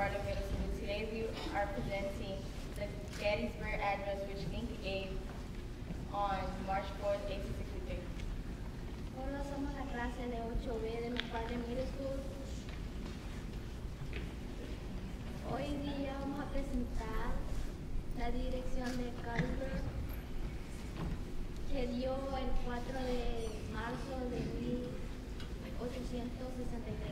MacFarland Middle School. Today we are presenting the Gettysburg Address, which Lincoln gave on March 4th, 1863. Hola, somos la clase de 8B de MacFarland Middle School. Hoy día vamos a presentar la dirección de Gettysburg que dio el 4 de marzo de 1863.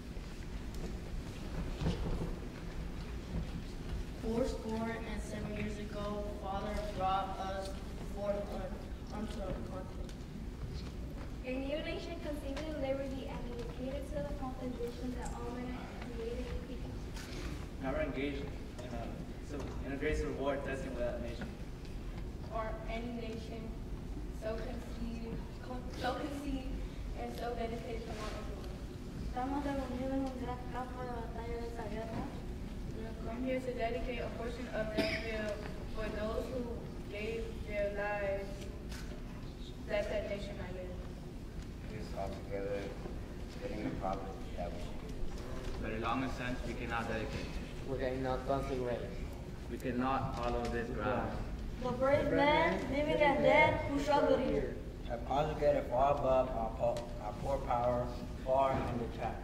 407 years ago, Father brought us forth unto a continent. A new nation conceived in liberty and dedicated to the composition that all men are created equal. Now we're engaged in a great civil war testing that nation. Or any nation so conceived and so dedicated to not everyone. Estamos reunidos en un gran campo de batalla de esa guerra. I'm here to dedicate a portion of that field for those who gave their lives that that nation might live. This all together, getting the property that we should get. But in long sense, we cannot dedicate. We're getting not something ready. We cannot follow this ground. The brave men, living and dead, who struggled here. Have conjugated far above our poor power, far in the track.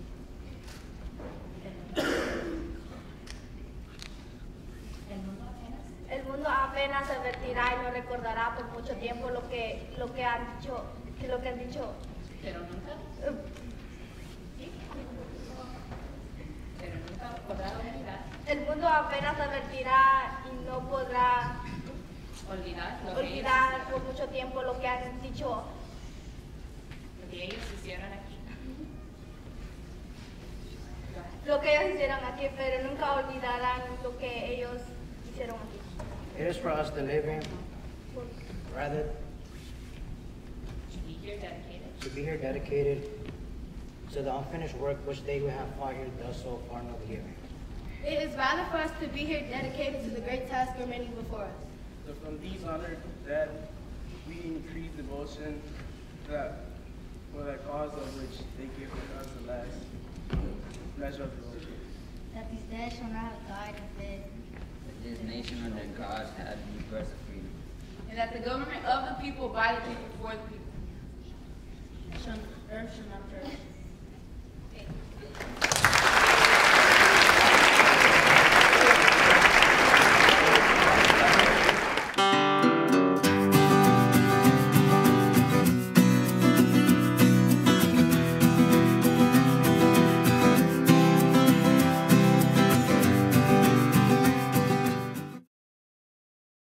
El mundo apenas se advertirá y no recordará por mucho tiempo lo que han dicho. Pero nunca podrá olvidar. El mundo apenas se advertirá y no podrá olvidar por mucho tiempo lo que han dicho. Lo que ellos hicieron aquí. Lo que ellos hicieron aquí, pero nunca olvidarán lo que ellos hicieron aquí. It is for us the living, rather To be here dedicated. to be here dedicated to the unfinished work which they who have fought here thus so far know the giving. It is rather for us to be here dedicated to the great task remaining before us. So from these honored dead, we increase devotion that for that cause of which they give us the last measure of the Lord. That these dead shall not have died in vain. This nation under God had new birth of freedom. And that the government of the people, by the people, for the people. Earth shall not perish.